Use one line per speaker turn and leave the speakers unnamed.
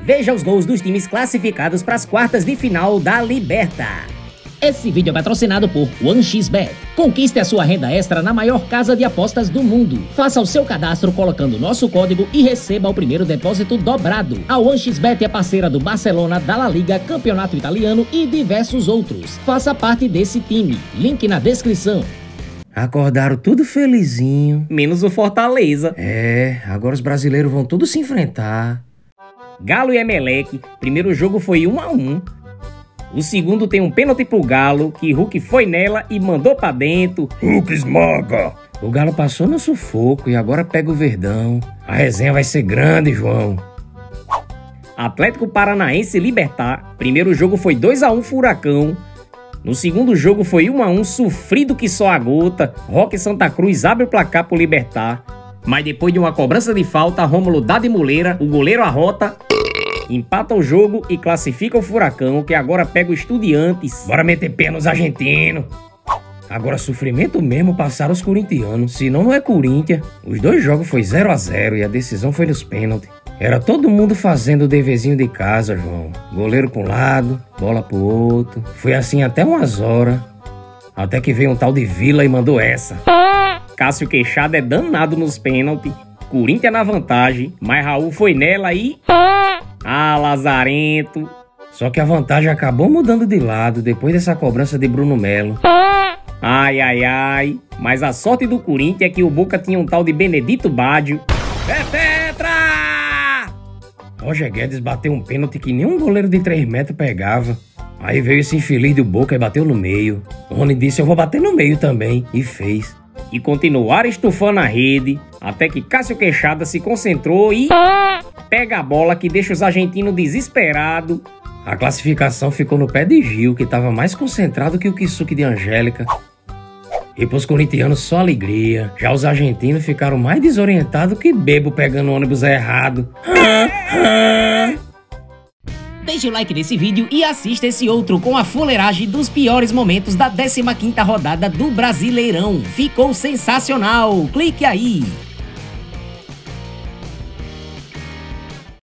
Veja os gols dos times classificados para as quartas de final da Liberta. Esse vídeo é patrocinado por 1xBet. Conquiste a sua renda extra na maior casa de apostas do mundo. Faça o seu cadastro colocando nosso código e receba o primeiro depósito dobrado. A 1xBet é parceira do Barcelona, da La Liga, Campeonato Italiano e diversos outros. Faça parte desse time. Link na descrição.
Acordaram tudo felizinho.
Menos o Fortaleza.
Agora os brasileiros vão tudo se enfrentar.
Galo e Emelec. Primeiro jogo foi 1-1. O segundo tem um pênalti pro Galo, que Hulk foi nela e mandou pra dentro.
Hulk esmaga! O Galo passou no sufoco e agora pega o Verdão. A resenha vai ser grande, João.
Atlético Paranaense e Libertad. Primeiro jogo foi 2-1 Furacão. No segundo jogo foi 1-1 sofrido que só a gota. Roque Santa Cruz abre o placar pro Libertad. Mas depois de uma cobrança de falta, Rômulo dá de muleira, o goleiro arrota, empata o jogo e classifica o Furacão, que agora pega o Estudiantes.
Bora meter pé nos argentinos. Agora sofrimento mesmo passaram os corintianos, senão não é Corinthians. Os dois jogos foi 0-0 e a decisão foi nos pênaltis. Era todo mundo fazendo o deverzinho de casa, João. Goleiro pra um lado, bola pro outro. Foi assim até umas horas. Até que veio um tal de Vila e mandou essa.
Cássio Queixada é danado nos pênaltis. Corinthians na vantagem, mas Raul foi nela e... Ah, lazarento.
Só que a vantagem acabou mudando de lado depois dessa cobrança de Bruno Melo.
Ai, ai, ai. Mas a sorte do Corinthians é que o Boca tinha um tal de Benedito Baggio.
É tetra! Roger Guedes bateu um pênalti que nenhum goleiro de 3 metros pegava. Aí veio esse infeliz do Boca e bateu no meio. O Rony disse, eu vou bater no meio também. E fez.
E continuaram estufando a rede, até que Cássio Queixada se concentrou e... pega a bola que deixa os argentinos desesperados.
A classificação ficou no pé de Gil, que estava mais concentrado que o Kisuke de Angélica. E pros corintianos só alegria. Já os argentinos ficaram mais desorientados que bebo pegando ônibus errado.
Deixe o like nesse vídeo e assista esse outro com a fuleiragem dos piores momentos da 15ª rodada do Brasileirão. Ficou sensacional! Clique aí!